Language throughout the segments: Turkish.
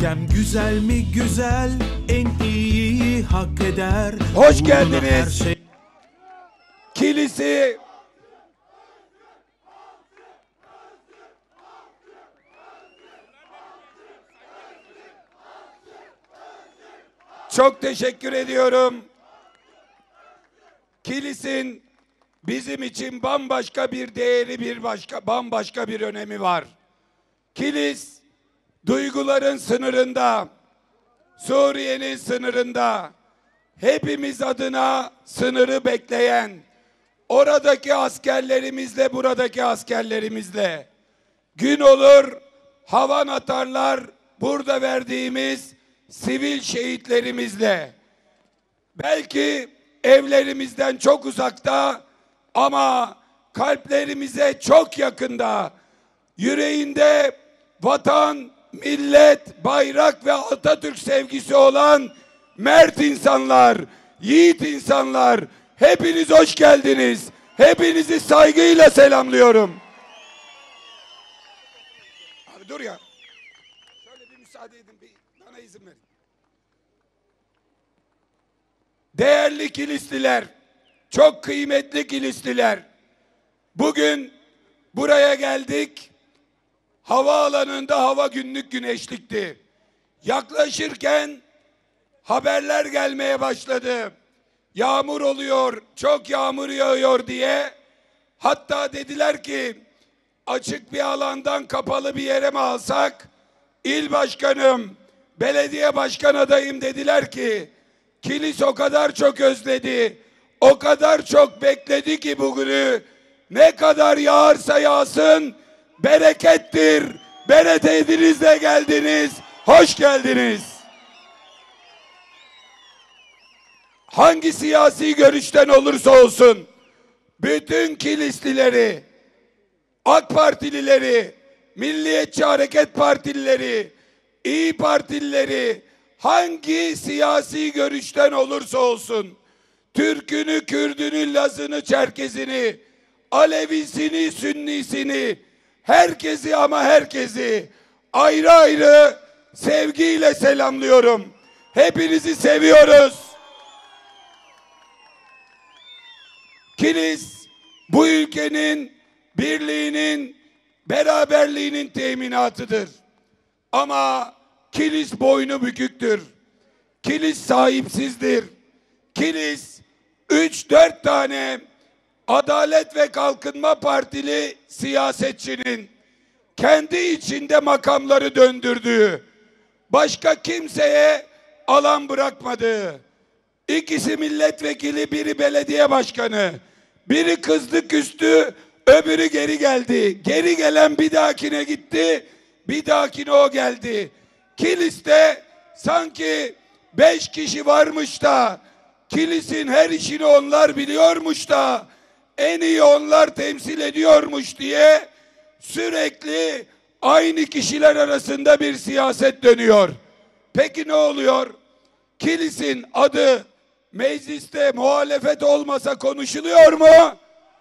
Ülkem güzel mi güzel, en iyiyi hak eder. Hoş geldiniz. Kilisi çok teşekkür ediyorum. Kilis'in bizim için bambaşka bir değeri, bambaşka bir önemi var. Kilis duyguların sınırında, Suriye'nin sınırında, hepimiz adına sınırı bekleyen, oradaki askerlerimizle, buradaki askerlerimizle, gün olur havan atarlar, burada verdiğimiz sivil şehitlerimizle, belki evlerimizden çok uzakta ama kalplerimize çok yakında, yüreğinde vatan, millet, bayrak ve Atatürk sevgisi olan mert insanlar, yiğit insanlar, hepiniz hoş geldiniz. Hepinizi saygıyla selamlıyorum. Abi dur ya. Şöyle bir müsaade edin, bana izin verin. Değerli Kilisliler, çok kıymetli Kilisliler, bugün buraya geldik. Havaalanında hava günlük güneşlikti. Yaklaşırken haberler gelmeye başladı. Yağmur oluyor, çok yağmur yağıyor diye. Hatta dediler ki açık bir alandan kapalı bir yere mi alsak? İl başkanım, belediye başkan adayım dediler ki Kilis o kadar çok özledi, o kadar çok bekledi ki bugünü, ne kadar yağarsa yağsın berekettir. Bereketinizle geldiniz. Hoş geldiniz. Hangi siyasi görüşten olursa olsun bütün Kilislileri, AK Partilileri, Milliyetçi Hareket Partilileri, İyi Partilileri, hangi siyasi görüşten olursa olsun, Türk'ünü, Kürd'ünü, Laz'ını, Çerkez'ini, Alevisini, Sünnisini, herkesi ama herkesi ayrı ayrı sevgiyle selamlıyorum. Hepinizi seviyoruz. Kilis bu ülkenin birliğinin, beraberliğinin teminatıdır. Ama Kilis boynu büküktür. Kilis sahipsizdir. Kilis 3-4 tane Adalet ve Kalkınma Partili siyasetçinin kendi içinde makamları döndürdüğü, başka kimseye alan bırakmadığı, ikisi milletvekili, biri belediye başkanı, biri kızdı küstü, öbürü geri geldi. Geri gelen bir dahakine gitti, bir dahakine o geldi. Kilis'te sanki 5 kişi varmış da, Kilis'in her işini onlar biliyormuş da, en iyi onlar temsil ediyormuş diye sürekli aynı kişiler arasında bir siyaset dönüyor. Peki ne oluyor? Kilis'in adı mecliste muhalefet olmasa konuşuluyor mu?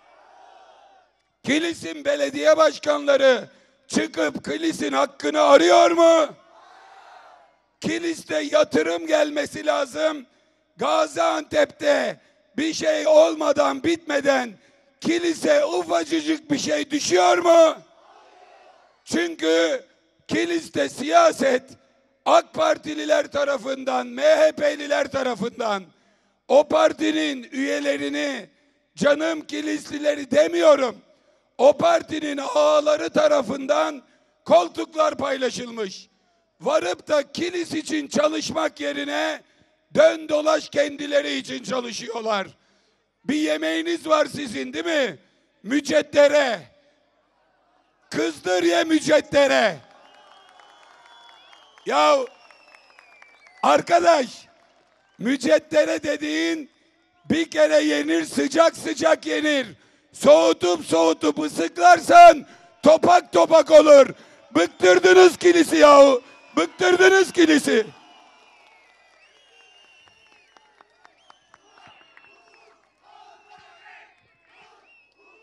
Kilis'in belediye başkanları çıkıp Kilis'in hakkını arıyor mu? Kilis'te yatırım gelmesi lazım. Gaziantep'te bir şey olmadan, bitmeden Kilis'e ufacıcık bir şey düşüyor mu? Çünkü Kilis'te siyaset AK Partililer tarafından, MHP'liler tarafından, o partinin üyelerini, canım Kilislileri demiyorum, o partinin ağaları tarafından koltuklar paylaşılmış. Varıp da Kilis için çalışmak yerine dön dolaş kendileri için çalışıyorlar. Bir yemeğiniz var sizin değil mi? Müceddere. Kızdır ye müceddere. Ya arkadaş, müceddere dediğin bir kere yenir, sıcak sıcak yenir. Soğutup soğutup ısıklarsan topak topak olur. Bıktırdınız Kilis'i yahu. Bıktırdınız Kilis'i.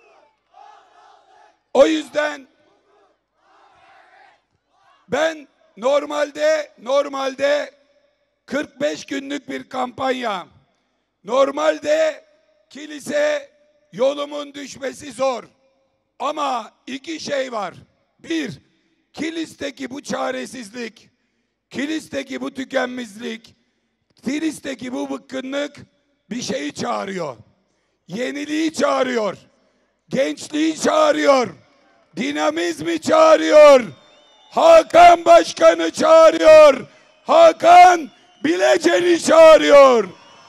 O yüzden ben Normalde 45 günlük bir kampanya. Normalde kilise yolumun düşmesi zor. Ama iki şey var. Bir, kilisteki bu çaresizlik, kilisteki bu tükenmezlik, kilisteki bu bıkkınlık bir şeyi çağırıyor. Yeniliği çağırıyor. Gençliği çağırıyor. Dinamizmi çağırıyor. Hakan Başkan'ı çağırıyor. Hakan Bilecen'i çağırıyor.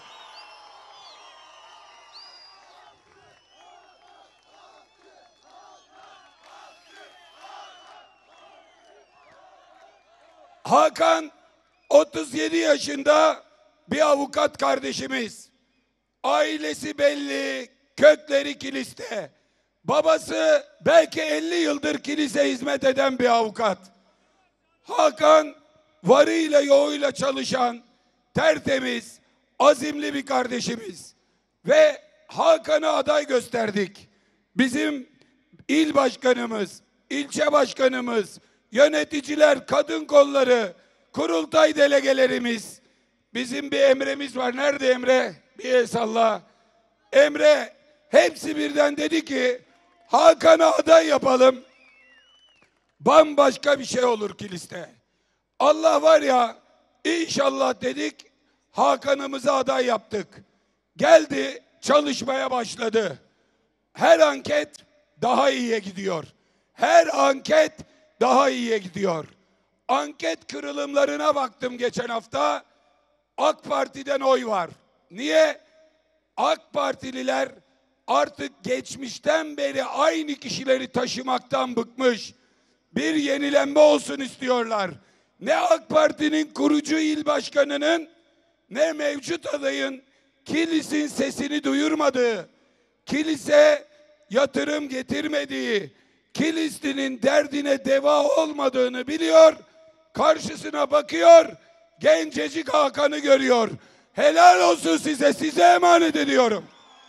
Hakan 37 yaşında bir avukat kardeşimiz. Ailesi belli, kökleri kiliste. Babası belki 50 yıldır kilise hizmet eden bir avukat. Hakan varıyla yoğuyla çalışan, tertemiz, azimli bir kardeşimiz. Ve Hakan'ı aday gösterdik. Bizim il başkanımız, ilçe başkanımız, yöneticiler, kadın kolları, kurultay delegelerimiz. Bizim bir Emre'miz var. Nerede Emre? Bir el salla. Emre hepsi birden dedi ki Hakan'ı aday yapalım. Bambaşka bir şey olur kiliste. Allah var ya, inşallah dedik, Hakan'ımızı aday yaptık. Geldi, çalışmaya başladı. Her anket daha iyiye gidiyor. Her anket daha iyiye gidiyor. Anket kırılımlarına baktım geçen hafta. AK Parti'den oy var. Niye? AK Partililer artık geçmişten beri aynı kişileri taşımaktan bıkmış. Bir yenilenme olsun istiyorlar. Ne AK Parti'nin kurucu il başkanının ne mevcut adayın kilisin sesini duyurmadığı, kilise yatırım getirmediği, Kilisli'nin derdine deva olmadığını biliyor, karşısına bakıyor, gencecik Hakan'ı görüyor. Helal olsun size, size emanet ediyorum.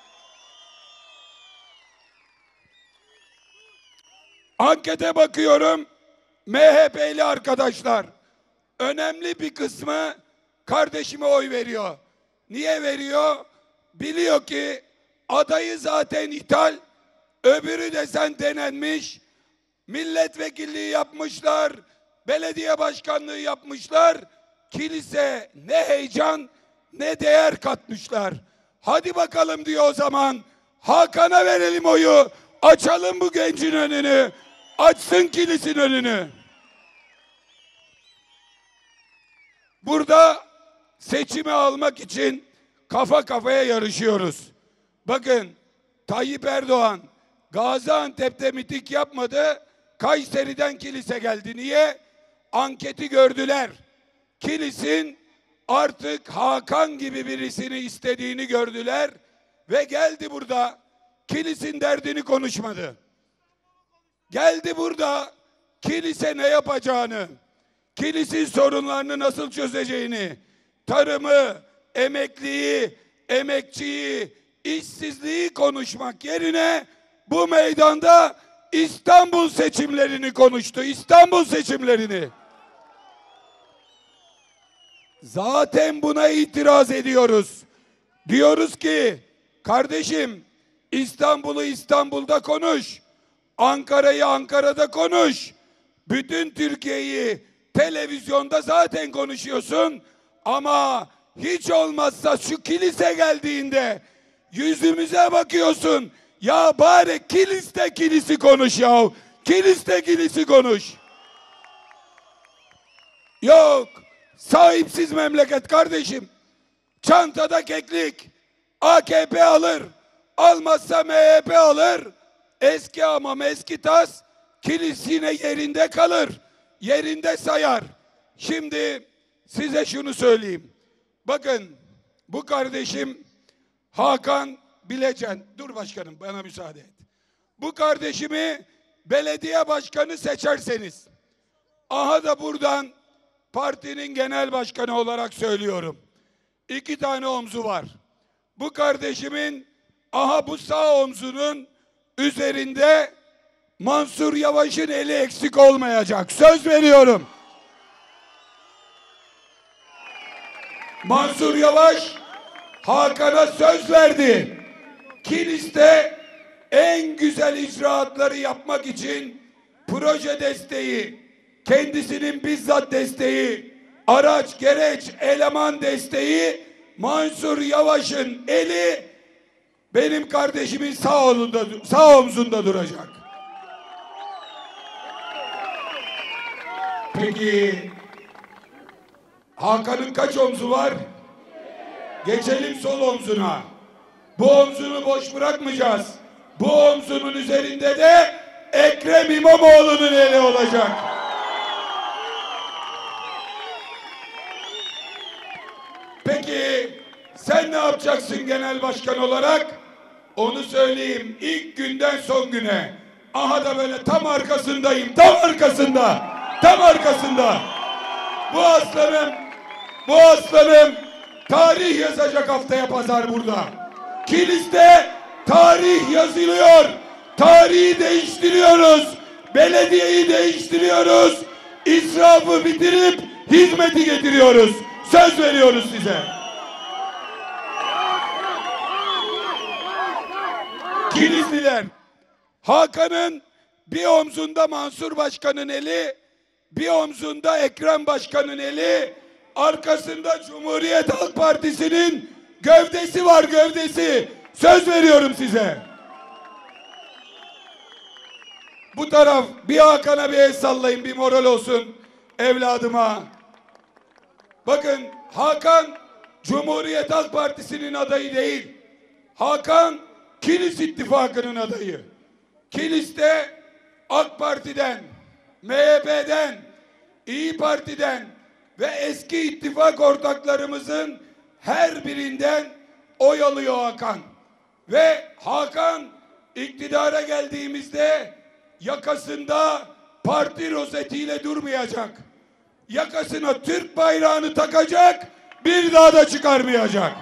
Ankete bakıyorum, MHP'li arkadaşlar, önemli bir kısmı kardeşime oy veriyor. Niye veriyor? Biliyor ki adayı zaten ithal, öbürü de sen denenmiş, milletvekilliği yapmışlar, belediye başkanlığı yapmışlar, kilise ne heyecan ne değer katmışlar. Hadi bakalım diyor o zaman, Hakan'a verelim oyu, açalım bu gencin önünü, açsın kilisin önünü. Burada seçimi almak için kafa kafaya yarışıyoruz. Bakın, Tayyip Erdoğan Gaziantep'te miting yapmadı, Kayseri'den kilise geldi. Niye? Anketi gördüler. Kilisin artık Hakan gibi birisini istediğini gördüler ve geldi burada. Kilisin derdini konuşmadı. Geldi burada kilise ne yapacağını, kilisin sorunlarını nasıl çözeceğini, tarımı, emekliyi, emekçiyi, işsizliği konuşmak yerine bu meydanda İstanbul seçimlerini konuştu. İstanbul seçimlerini. Zaten buna itiraz ediyoruz. Diyoruz ki kardeşim, İstanbul'u İstanbul'da konuş. Ankara'yı Ankara'da konuş. Bütün Türkiye'yi televizyonda zaten konuşuyorsun. Ama hiç olmazsa şu kilise geldiğinde yüzümüze bakıyorsun. Ya bari kiliste kilisi konuş ya. Kiliste kilisi konuş. Yok. Sahipsiz memleket kardeşim. Çantada keklik. AKP alır. Almazsa MHP alır. Eski hamam eski tas. Kilis yine yerinde kalır. Yerinde sayar. Şimdi size şunu söyleyeyim. Bakın bu kardeşim Hakan Bilecen. Dur başkanım, bana müsaade et. Bu kardeşimi belediye başkanı seçerseniz, aha da buradan partinin genel başkanı olarak söylüyorum. 2 tane omzu var. Bu kardeşimin aha bu sağ omzunun üzerinde Mansur Yavaş'ın eli eksik olmayacak. Söz veriyorum. Mansur Yavaş Hakan'a söz verdi. Kilis'te en güzel icraatları yapmak için proje desteği, kendisinin bizzat desteği, araç, gereç, eleman desteği Mansur Yavaş'ın eli benim kardeşimin sağ omzunda duracak. Peki Hakan'ın kaç omzu var? Geçelim sol omzuna. Bu omzunu boş bırakmayacağız. Bu omzunun üzerinde de Ekrem İmamoğlu'nun eli olacak. Peki sen ne yapacaksın genel başkan olarak? Onu söyleyeyim. İlk günden son güne. Aha da böyle tam arkasındayım. Tam arkasında. Tam arkasında. Bu aslanım tarih yazacak haftaya pazar burada. Kilis'te tarih yazılıyor. Tarihi değiştiriyoruz. Belediyeyi değiştiriyoruz. İsrafı bitirip hizmeti getiriyoruz. Söz veriyoruz size. Kilisliler, Hakan'ın bir omzunda Mansur Başkan'ın eli, bir omzunda Ekrem Başkan'ın eli, arkasında Cumhuriyet Halk Partisi'nin gövdesi var, gövdesi. Söz veriyorum size. Bu taraf bir Hakan'a bir el sallayın, bir moral olsun evladıma. Bakın Hakan Cumhuriyet Halk Partisi'nin adayı değil. Hakan Kilis İttifakı'nın adayı. Kilis'te AK Parti'den, MHP'den, İyi Parti'den ve eski ittifak ortaklarımızın her birinden oy alıyor Hakan. Ve Hakan iktidara geldiğimizde yakasında parti rozetiyle durmayacak. Yakasına Türk bayrağını takacak, bir daha da çıkarmayacak.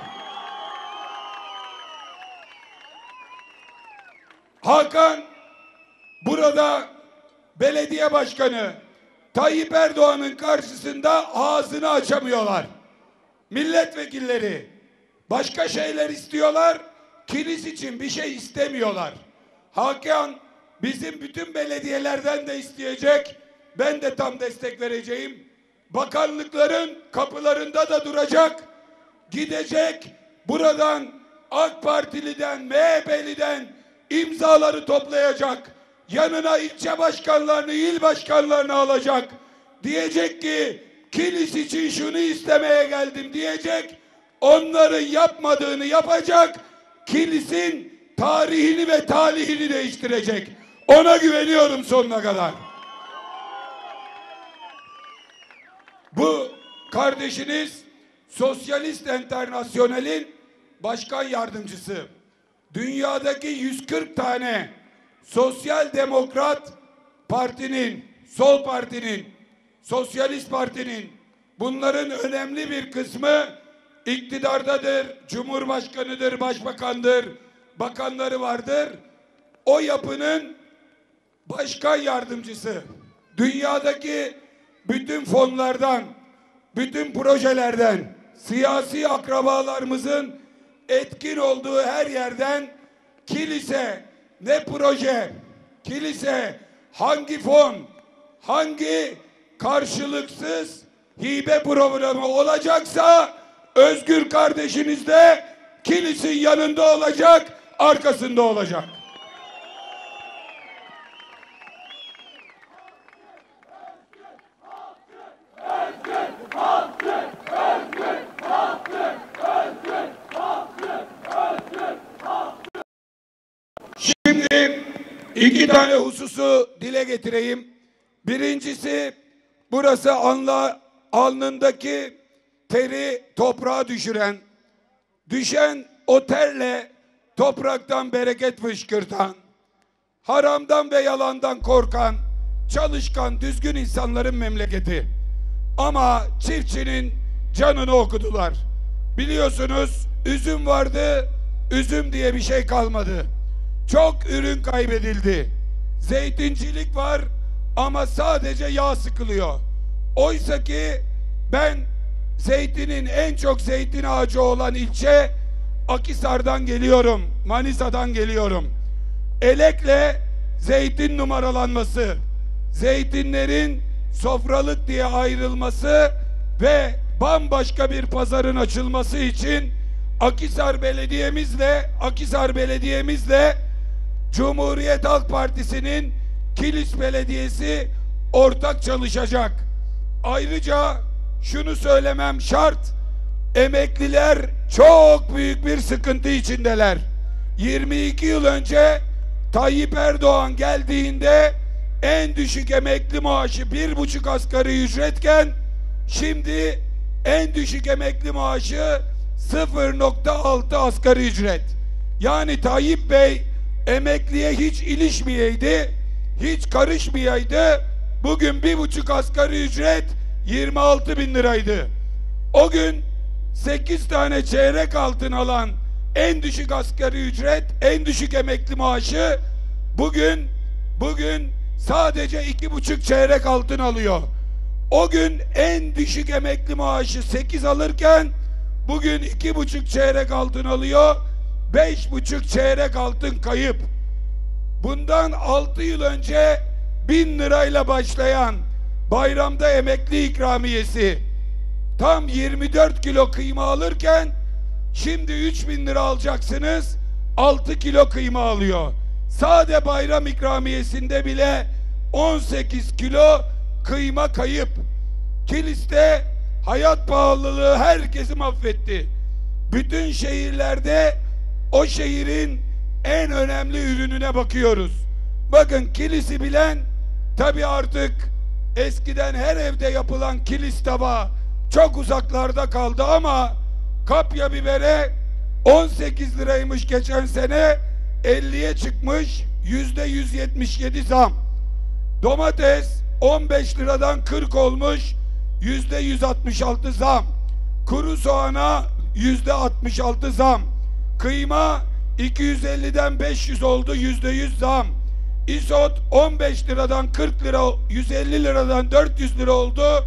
Hakan burada belediye başkanı Tayyip Erdoğan'ın karşısında ağzını açamıyorlar. Milletvekilleri başka şeyler istiyorlar, Kilis için bir şey istemiyorlar. Hakan bizim bütün belediyelerden de isteyecek, ben de tam destek vereceğim. Bakanlıkların kapılarında da duracak, gidecek buradan AK Partili'den, MHP'liden imzaları toplayacak, yanına ilçe başkanlarını, il başkanlarını alacak, diyecek ki Kilis için şunu istemeye geldim diyecek, onların yapmadığını yapacak, Kilis'in tarihini ve talihini değiştirecek. Ona güveniyorum sonuna kadar. Bu kardeşiniz Sosyalist Enternasyonel'in başkan yardımcısı. Dünyadaki 140 tane Sosyal Demokrat Parti'nin, Sol Parti'nin, Sosyalist Parti'nin, bunların önemli bir kısmı iktidardadır, Cumhurbaşkanıdır, Başbakandır, bakanları vardır. O yapının başkan yardımcısı. Dünyadaki bütün fonlardan, bütün projelerden, siyasi akrabalarımızın etkin olduğu her yerden Kilis'e ne proje, Kilis'e hangi fon, hangi karşılıksız hibe programı olacaksa Özgür kardeşiniz de Kilis'in yanında olacak, arkasında olacak. Şimdi iki tane hususu dile getireyim. Birincisi, burası alnındaki teri toprağa düşen o terle topraktan bereket fışkırtan, haramdan ve yalandan korkan, çalışkan, düzgün insanların memleketi. Ama çiftçinin canını okudular. Biliyorsunuz üzüm vardı, üzüm diye bir şey kalmadı. Çok ürün kaybedildi. Zeytincilik var ama sadece yağ sıkılıyor. Oysa ki ben zeytinin en çok zeytin ağacı olan ilçe Akhisar'dan geliyorum, Manisa'dan geliyorum. Elekle zeytin numaralanması, zeytinlerin sofralık diye ayrılması ve bambaşka bir pazarın açılması için Akhisar Belediye'mizle Cumhuriyet Halk Partisi'nin Kilis Belediyesi ortak çalışacak. Ayrıca şunu söylemem şart, emekliler çok büyük bir sıkıntı içindeler. 22 yıl önce Tayyip Erdoğan geldiğinde en düşük emekli maaşı 1,5 asgari ücretken şimdi en düşük emekli maaşı 0,6 asgari ücret. Yani Tayyip Bey emekliye hiç ilişmeyeydi, hiç karışmayaydı. Bugün 1,5 asgari ücret 26.000 liraydı. O gün 8 tane çeyrek altın alan en düşük asgari ücret, en düşük emekli maaşı bugün sadece 2,5 çeyrek altın alıyor. O gün en düşük emekli maaşı 8 alırken bugün 2,5 çeyrek altın alıyor. 5,5 çeyrek altın kayıp. Bundan 6 yıl önce 1.000 lirayla başlayan bayramda emekli ikramiyesi tam 24 kilo kıyma alırken şimdi 3.000 lira alacaksınız, 6 kilo kıyma alıyor. Sade bayram ikramiyesinde bile 18 kilo kıyma kayıp. Kilis'te hayat pahalılığı herkesi mahvetti. Bütün şehirlerde o şehrin en önemli ürününe bakıyoruz. Bakın Kilis'i bilen, tabi artık eskiden her evde yapılan kilis tabağı çok uzaklarda kaldı ama kapya bibere 18 liraymış geçen sene, 50'ye çıkmış, %177 zam. Domates 15 liradan 40 olmuş, %166 zam. Kuru soğana %66 zam. Kıyma 250'den 500 oldu, %100 zam. İsot 15 liradan 40 lira, 150 liradan 400 lira oldu,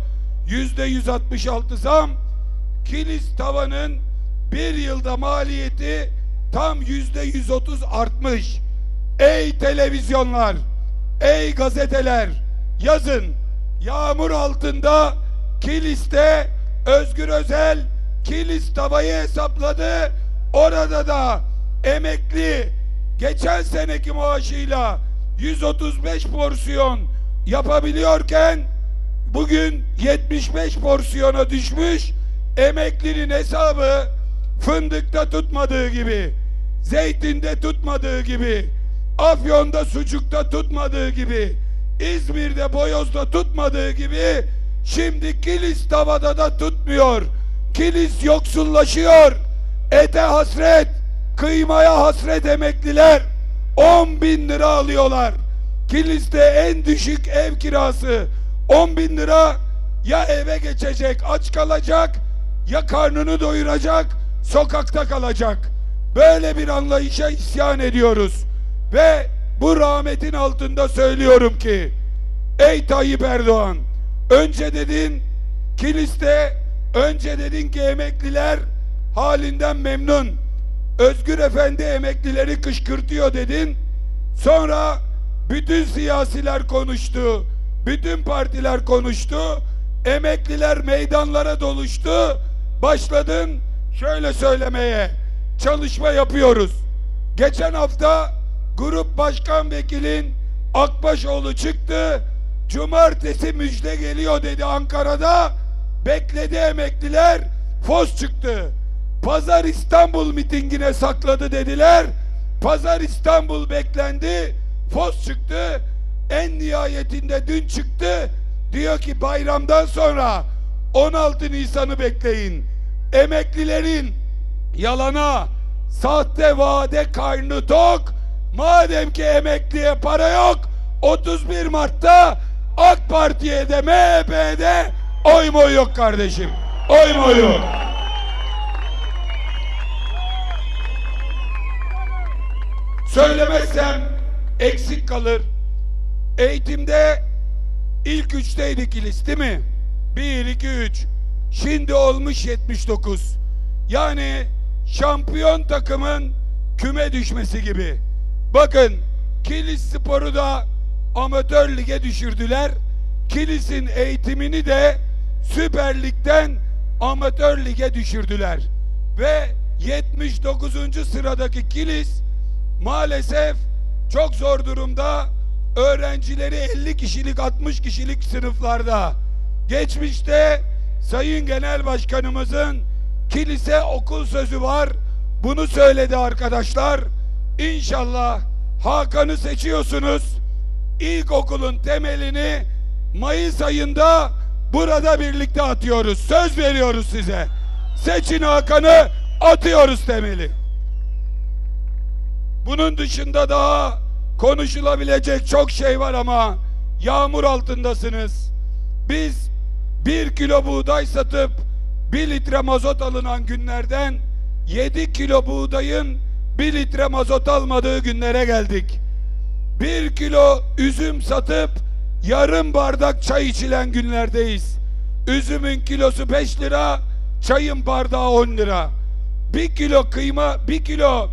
%166 zam. Kilis tavanın bir yılda maliyeti tam %130 artmış. Ey televizyonlar, ey gazeteler, yazın. Yağmur altında Kilis'te Özgür Özel Kilis tavayı hesapladı. Orada da emekli geçen seneki maaşıyla 135 porsiyon yapabiliyorken bugün 75 porsiyona düşmüş. Emeklinin hesabı fındıkta tutmadığı gibi, zeytinde tutmadığı gibi, Afyon'da sucukta tutmadığı gibi, İzmir'de boyozda tutmadığı gibi şimdi Kilis tavada da tutmuyor. Kilis yoksullaşıyor. Ete hasret, kıymaya hasret emekliler 10.000 lira alıyorlar. Kilis'te en düşük ev kirası 10.000 lira. Ya eve geçecek, aç kalacak, ya karnını doyuracak, sokakta kalacak. Böyle bir anlayışa isyan ediyoruz. Ve bu rahmetin altında söylüyorum ki, ey Tayyip Erdoğan, önce dedin Kilis'te, önce dedin ki emekliler halinden memnun, Özgür Efendi emeklileri kışkırtıyor dedin. Sonra bütün siyasiler konuştu, bütün partiler konuştu, emekliler meydanlara doluştu. Başladın şöyle söylemeye, çalışma yapıyoruz. Geçen hafta Grup Başkan Vekilin Akbaşoğlu çıktı, cumartesi müjde geliyor dedi Ankara'da. Bekledi emekliler, fos çıktı. Pazar İstanbul mitingine sakladı dediler. Pazar İstanbul beklendi, fos çıktı. En nihayetinde dün çıktı. Diyor ki bayramdan sonra 16 Nisan'ı bekleyin. Emeklilerin yalana, sahte vaade karnı tok. Madem ki emekliye para yok, 31 Mart'ta AK Parti'ye de MHP'ye de oy moy yok kardeşim. Oy moy yok. Söylemezsem eksik kalır. Eğitimde ilk üçteydi Kilis, değil mi? 1, 2, 3. Şimdi olmuş 79. Yani şampiyon takımın küme düşmesi gibi. Bakın, Kilisspor'u da amatör lige düşürdüler. Kilis'in eğitimini de Süper Lig'den amatör lige düşürdüler. Ve 79. sıradaki Kilis maalesef çok zor durumda. Öğrencileri 50 kişilik 60 kişilik sınıflarda. Geçmişte Sayın Genel Başkanımızın Kilis'e okul sözü var. Bunu söyledi arkadaşlar. İnşallah Hakan'ı seçiyorsunuz. İlkokulun temelini Mayıs ayında burada birlikte atıyoruz. Söz veriyoruz size. Seçin Hakan'ı, atıyoruz temeli. Bunun dışında daha konuşulabilecek çok şey var ama yağmur altındasınız. Biz 1 kilo buğday satıp 1 litre mazot alınan günlerden 7 kilo buğdayın 1 litre mazot almadığı günlere geldik. 1 kilo üzüm satıp yarım bardak çay içilen günlerdeyiz. Üzümün kilosu 5 lira, çayın bardağı 10 lira. 1 kilo kıyma, 1 kilo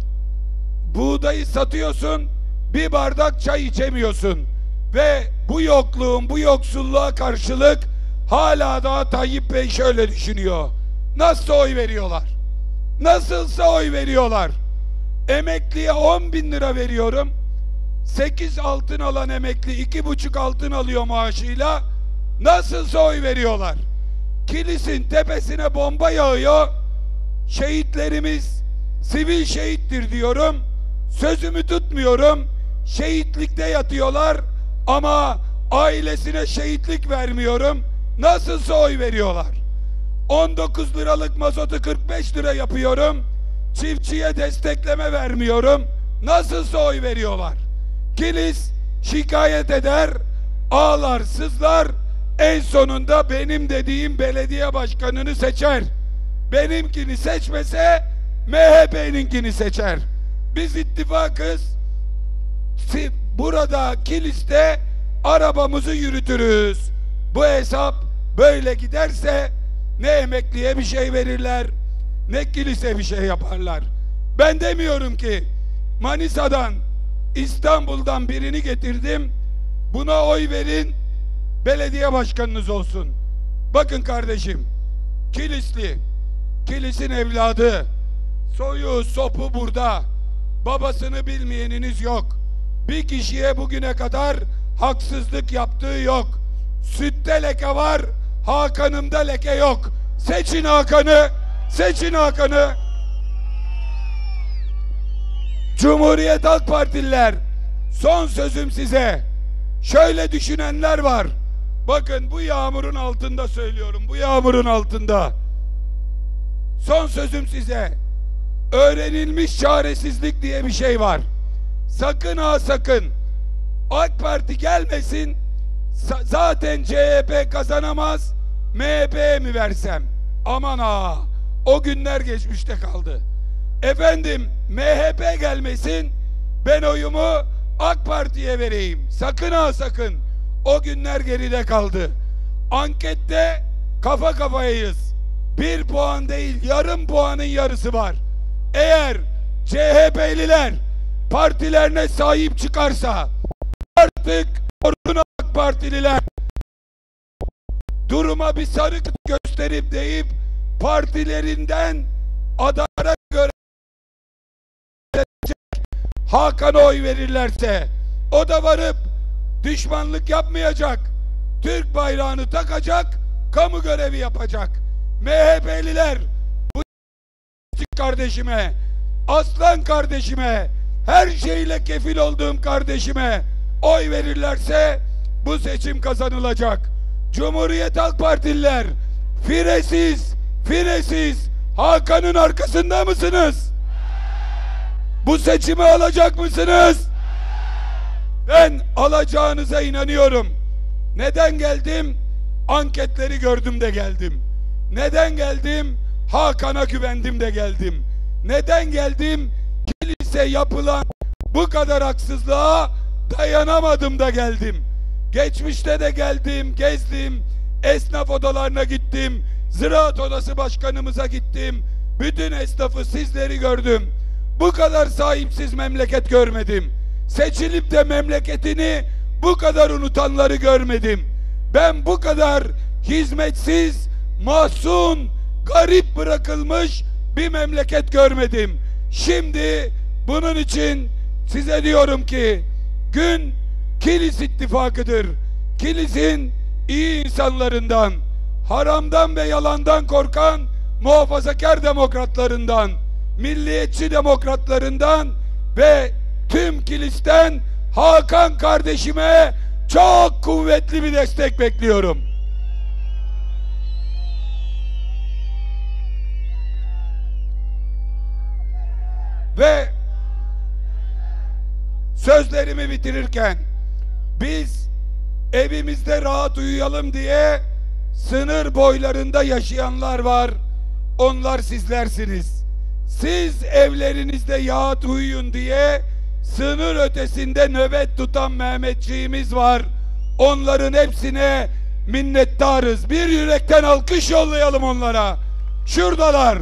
buğdayı satıyorsun, bir bardak çay içemiyorsun. Ve bu yokluğun, bu yoksulluğa karşılık hala daha Tayyip Bey şöyle düşünüyor. Nasıl oy veriyorlar? Nasılsa oy veriyorlar. Emekliye 10.000 lira veriyorum. 8 altın alan emekli 2,5 altın alıyor maaşıyla. Nasılsa oy veriyorlar. Kilis'in tepesine bomba yağıyor. Şehitlerimiz sivil şehittir diyorum. Sözümü tutmuyorum. Şehitlikte yatıyorlar ama ailesine şehitlik vermiyorum. Nasılsa oy veriyorlar. 19 liralık mazotu 45 lira yapıyorum. Çiftçiye destekleme vermiyorum. Nasılsa oy veriyorlar. Kilis şikayet eder, ağlar, sızlar. En sonunda benim dediğim belediye başkanını seçer. Benimkini seçmese MHP'ninkini seçer. Biz ittifakız. Burada Kilis'te arabamızı yürütürüz. Bu hesap böyle giderse ne emekliye bir şey verirler, ne Kilis'e bir şey yaparlar. Ben demiyorum ki Manisa'dan, İstanbul'dan birini getirdim, buna oy verin, belediye başkanınız olsun. Bakın kardeşim, Kilisli, Kilis'in evladı, soyu sopu burada, babasını bilmeyeniniz yok. Bir kişiye bugüne kadar haksızlık yaptığı yok. Sütte leke var, Hakan'ımda leke yok. Seçin Hakan'ı, seçin Hakan'ı. Cumhuriyet Halk Partililer, son sözüm size. Şöyle düşünenler var. Bakın, bu yağmurun altında söylüyorum, bu yağmurun altında. Son sözüm size. Öğrenilmiş çaresizlik diye bir şey var. Sakın ha sakın AK Parti gelmesin, zaten CHP kazanamaz, MHP'ye mi versem? Aman ha, o günler geçmişte kaldı. Efendim, MHP gelmesin, ben oyumu AK Parti'ye vereyim. Sakın ha sakın, o günler geride kaldı. Ankette kafa kafayayız. 1 puan değil, yarım puanın yarısı var. Eğer CHP'liler partilerine sahip çıkarsa, artık sorun AK Partililer duruma bir sarı gösterip deyip partilerinden adara göre Hakan'a oy verirlerse, o da varıp düşmanlık yapmayacak, Türk bayrağını takacak, kamu görevi yapacak. MHP'liler bu kardeşime, aslan kardeşime, her şeyle kefil olduğum kardeşime oy verirlerse bu seçim kazanılacak. Cumhuriyet Halk Partililer, firesiz Hakan'ın arkasında mısınız? Bu seçimi alacak mısınız? Ben alacağınıza inanıyorum. Neden geldim? Anketleri gördüm de geldim. Neden geldim? Hakan'a güvendim de geldim. Neden geldim? Kilise yapılan bu kadar haksızlığa dayanamadım da geldim. Geçmişte de geldim, gezdim, esnaf odalarına gittim, Ziraat Odası Başkanımıza gittim. Bütün esnafı, sizleri gördüm. Bu kadar sahipsiz memleket görmedim. Seçilip de memleketini bu kadar unutanları görmedim. Ben bu kadar hizmetsiz, mahzun, garip bırakılmış bir memleket görmedim. Şimdi bunun için size diyorum ki gün Kilis ittifakıdır. Kilis'in iyi insanlarından, haramdan ve yalandan korkan muhafazakar demokratlarından, milliyetçi demokratlarından ve tüm Kilis'ten Hakan kardeşime çok kuvvetli bir destek bekliyorum. Ve sözlerimi bitirirken biz evimizde rahat uyuyalım diye sınır boylarında yaşayanlar var. Onlar sizlersiniz. Siz evlerinizde rahat uyuyun diye sınır ötesinde nöbet tutan Mehmetçiğimiz var. Onların hepsine minnettarız. Bir yürekten alkış yollayalım onlara. Şuradalar.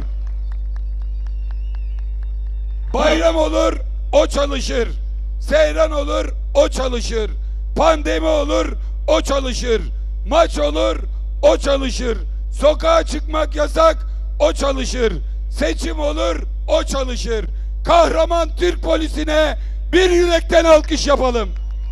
Bayram olur, o çalışır. Seyran olur, o çalışır. Pandemi olur, o çalışır. Maç olur, o çalışır. Sokağa çıkmak yasak, o çalışır. Seçim olur, o çalışır. Kahraman Türk polisine bir yürekten alkış yapalım.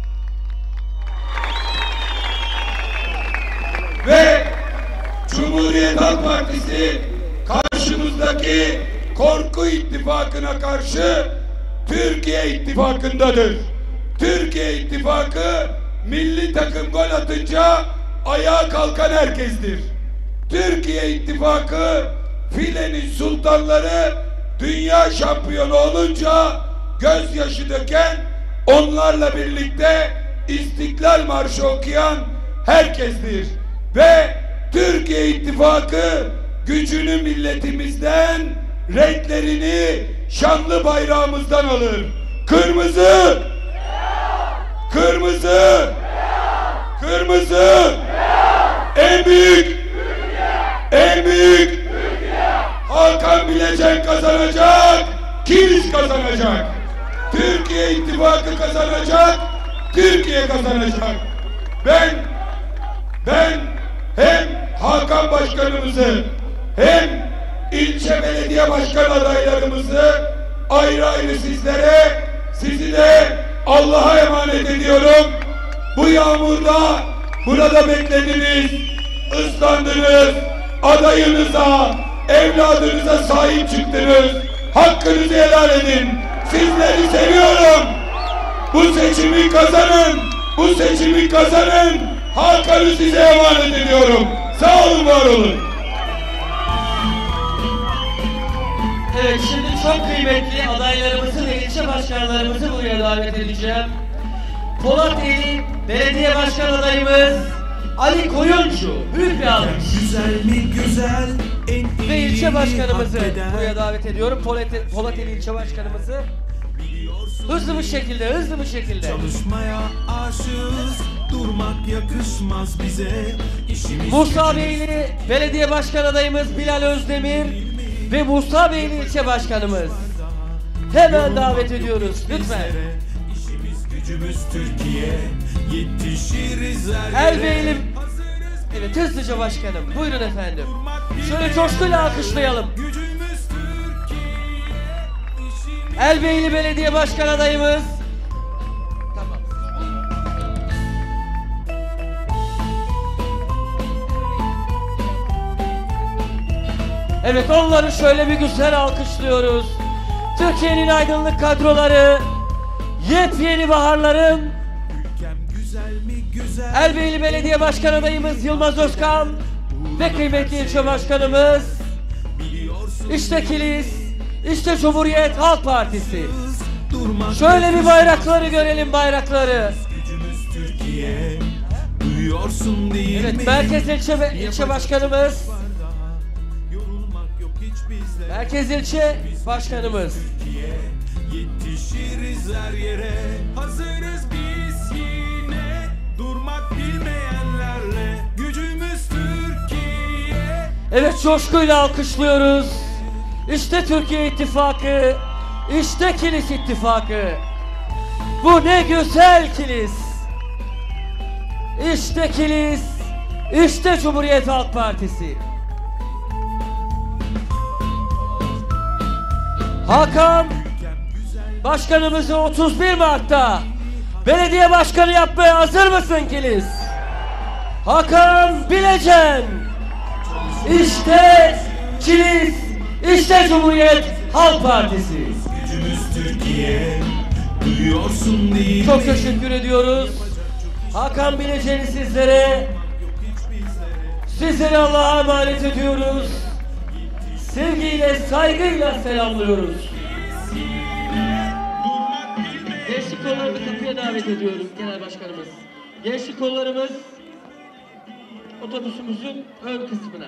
Ve Cumhuriyet Halk Partisi karşımızdaki korku ittifakına karşı Türkiye ittifakındadır. Türkiye ittifakı milli takım gol atınca ayağa kalkan herkestir. Türkiye ittifakı filenin sultanları dünya şampiyonu olunca gözyaşı döken, onlarla birlikte İstiklal Marşı okuyan herkestir. Ve Türkiye ittifakı gücünü milletimizden, renklerini şanlı bayrağımızdan alır. Kırmızı, kırmızı, kırmızı, en büyük, en büyük. Hakan Bilecek kazanacak, Kilis kazanacak. Türkiye ittifakı kazanacak, Türkiye kazanacak. Ben hem Hakan Başkanımızı hem ilçe belediye başkan adaylarımızı ayrı ayrı sizi de Allah'a emanet ediyorum. Bu yağmurda burada beklediniz, ıslandınız, adayınıza, evladınıza sahip çıktınız. Hakkınızı helal edin. Sizleri seviyorum. Bu seçimi kazanın. Bu seçimi kazanın. Hakan'ı size emanet ediyorum. Sağ olun, var olun. Evet, şimdi çok kıymetli adaylarımızı ve ilçe başkanlarımızı buraya davet edeceğim. Polateli Belediye Başkan adayımız Ali Koyuncu. Büyük bir alkış. Güzel mi güzel, en iyi Ve ilçe başkanımızı hak eder. buraya davet ediyorum. Polateli ilçe başkanımızı. Hızlı bir şekilde. Çalışmaya aşığız, durmak yakışmaz bize. İşimiz Musa Beyli Belediye Başkan adayımız Bilal Özdemir ve Musa Beyli ilçe başkanımız. Hemen davet ediyoruz lütfen. İşimiz gücümüz Türkiye, yetişiriz her yere. Elbeyli. Evet, hızlıca başkanım. Buyurun efendim. Şöyle coşkuyla alkışlayalım. Gücümüz Türkiye, işimiz... Elbeyli Belediye Başkan adayımız. Tamam. Evet, onları şöyle bir güzel alkışlıyoruz. Türkiye'nin aydınlık kadroları, yepyeni baharların Güzel mi güzel, Elbeyli Belediye Başkan adayımız Yılmaz Özkan ve kıymetli ilçe başkanımız, işte Kilis, işte Cumhuriyet Halk Partisi. durmak Şöyle bir bayrakları görelim, bayrakları. gücümüz Türkiye, duyuyorsun değil mi? Evet, Merkez ilçe başkanımız, Yorulmak yok hiç bizde. Merkez ilçe başkanımız. Türkiye, yetişiriz her yere. Hazırız biz yine, durmak bilmeyenlerle. Gücümüz Türkiye, Evet, coşkuyla alkışlıyoruz. İşte Türkiye İttifakı, işte Kilis İttifakı. Bu ne güzel Kilis. İşte Kilis, işte Cumhuriyet Halk Partisi. Hakan Başkanımızı 31 Mart'ta belediye başkanı yapmaya hazır mısın Kilis? Hakan Bilecen. İşte Kilis, işte Cumhuriyet Halk Partisi. Gücümüz Türkiye, duyuyorsun değil mi? Çok teşekkür ediyoruz. Hakan Bilecen'i sizlere Allah'a emanet ediyoruz. Sevgiyle, saygıyla selamlıyoruz. Gençlik kollarını kapıya davet ediyoruz Genel Başkanımız. Gençlik kollarımız otobüsümüzün ön kısmına.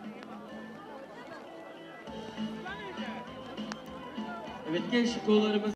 Evet, gençlik kollarımız